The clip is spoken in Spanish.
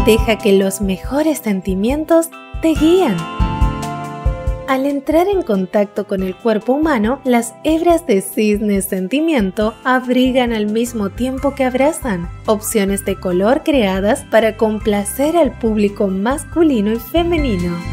Deja que los mejores sentimientos te guíen. Al entrar en contacto con el cuerpo humano, las hebras de cisne sentimiento abrigan al mismo tiempo que abrazan, opciones de color creadas para complacer al público masculino y femenino.